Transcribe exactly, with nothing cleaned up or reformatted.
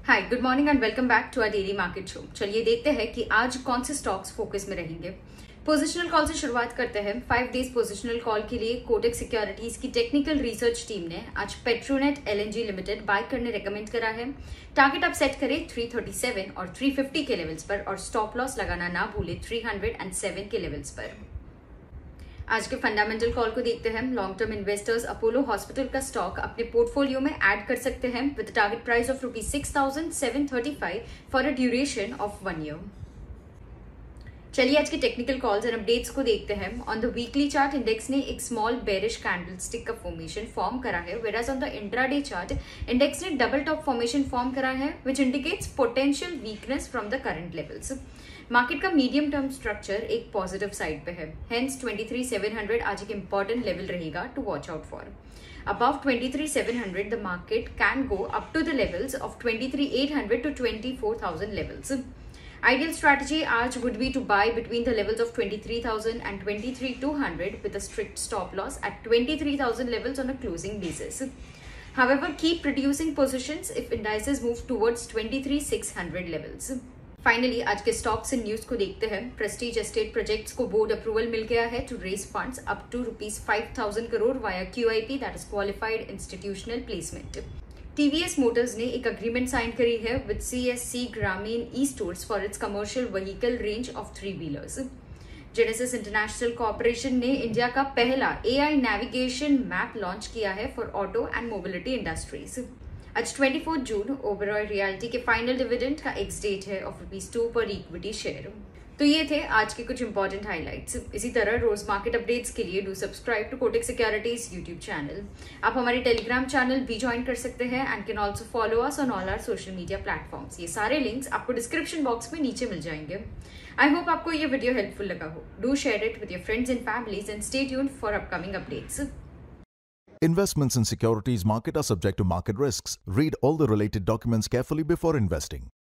Hi, good morning and welcome back to our daily market show. चलिए देखते हैं कि आज कौन से स्टॉक्स फोकस में रहेंगे। पोजिशनल कॉल से शुरुआत करते हैं। फाइव डेज पोजिशनल कॉल के लिए कोटक सिक्योरिटीज की टेक्निकल रिसर्च टीम ने आज पेट्रोनेट एलएनजी लिमिटेड बाय करने रेकमेंड करा है। टारगेट आप सेट करें थ्री थर्टी सेवन और थ्री फिफ्टी के लेवल्स पर और स्टॉप लॉस लगाना ना भूले थ्री हंड्रेड सेवन के लेवल्स पर। आज के फंडामेंटल कॉल को देखते हैं। Long term investors Apollo hospital का स्टॉक अपने पोर्टफोलियो में ऐड कर सकते हैं with target price of rupees six thousand seven thirty five for a duration of one year. चलिए आज के टेक्निकल कॉल्स एंड अपडेट्स को देखते हैं। On the weekly chart index ने एक स्मॉल बेरिश कैंडलस्टिक का फॉर्मेशन फॉर्म करा है, whereas on the intraday chart index ने डबल टॉप फॉर्मेशन फॉर्म करा है which indicates potential weakness from the current levels. Market का मीडियम टर्म स्ट्रक्चर एक पॉजिटिव साइड पे है, hence twenty three seven hundred आज एक इंपॉर्टेंट लेवल रहेगा to watch out for. Above twenty three seven hundred, the market can go up to the levels of twenty three eight hundred to twenty four thousand levels. Ideal strategy आज would be to buy between the levels of twenty three thousand and twenty three two hundred with a strict stop loss at twenty three thousand levels on a closing basis. However, keep reducing positions if indices move towards twenty three six hundred levels. Finally आज के stocks and news को देखते हैं। Prestige estate projects को board approval मिल गया है to raise funds up to rupees five thousand crore via QIP, that is qualified institutional placement. TVS motors ने एक अग्रीमेंट साइन करी है with CSC Grameen e stores for its commercial vehicle range of three wheelers. Genesis international corporation ने India का पहला AI navigation map launch किया है for auto and mobility industries. आज twenty fourth June Oberoi realty के final dividend का ex date है of rupees two पर इक्विटी शेयर। तो ये थे आज के कुछ इंपॉर्टेंट हाइलाइट्स। इसी तरह रोज मार्केट अपडेट्स के लिए do subscribe to Kotak securities YouTube channel. आप हमारे टेलीग्राम चैनल भी ज्वाइन कर सकते हैं and can also follow us on all our social media platforms. ये सारे लिंक्स आपको डिस्क्रिप्शन बॉक्स में नीचे मिल जाएंगे। आई होप आपको ये वीडियो हेल्पफुल लगा हो। Do share it with your friends and families and stay tuned for upcoming updates. Investments in securities market are subject to market risks. Read all the related documents carefully before investing.